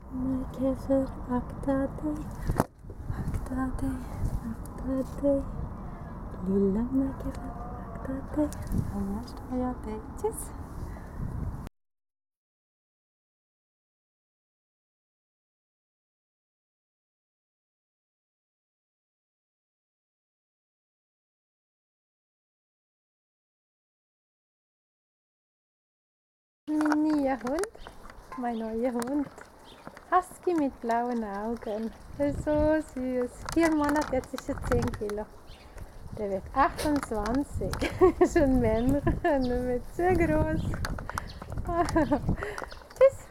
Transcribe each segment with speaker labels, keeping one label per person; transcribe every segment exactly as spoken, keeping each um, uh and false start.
Speaker 1: Käfer, akta dig, akta dig, akta dig. Lilla mäkäfer, akta dig, annars tar jag dig. Tjus! Min nya hund, mein neuer Hund. Husky mit blauen Augen. Der ist so süß. Vier Monate, jetzt ist er zehn Kilo. Der wird achtundzwanzig. Ist ein Männchen, der wird sehr groß. Tschüss.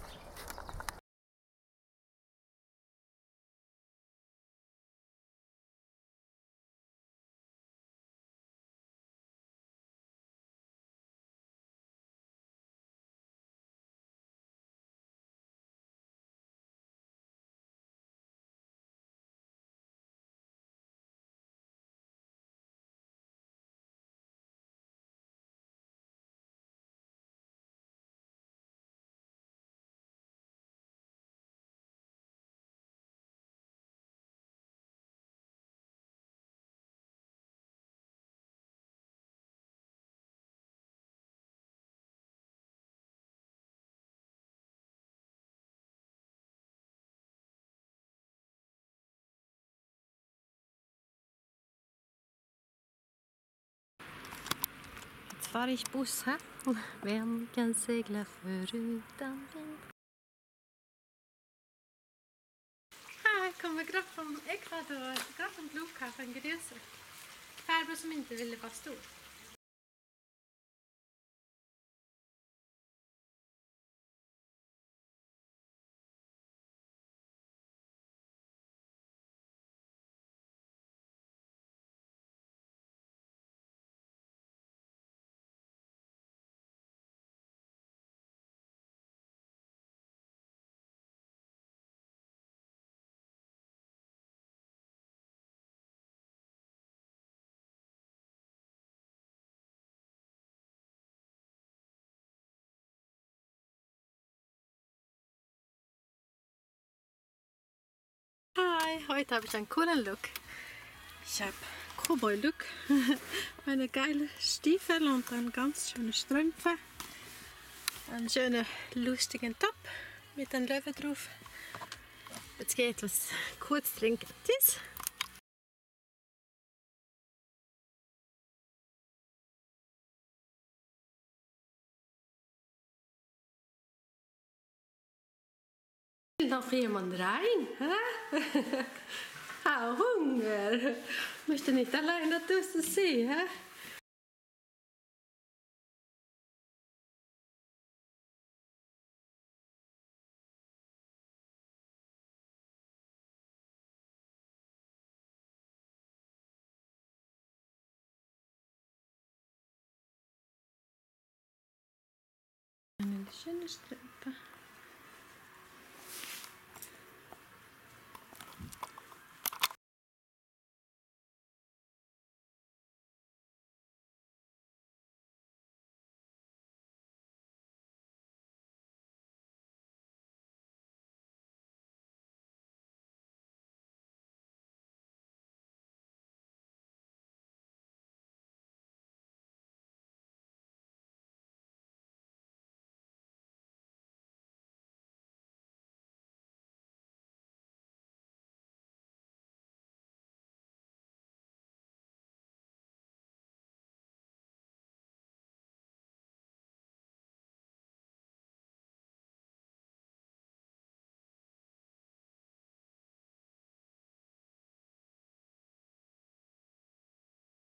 Speaker 1: Jetzt fahre ich Bus, hä? Wer kan segla förutan vind? Ah, jag kommer gerade från Ecuador, gerade från Flughafen Grüße. Farbror som inte ville vara stor. Hi, heute habe ich einen coolen Look. Ich habe Cowboy-Look, meine geile Stiefel und dann ganz schöne Strümpfe, einen schönen lustigen Top mit einem Löwe drauf. Jetzt gehe ich etwas kurz trinken. Tschüss! Will noch jemand rein? Hä? Hau Hunger! Möchte nicht allein da draußen sehen? Hä? Eine schöne Strümpfe.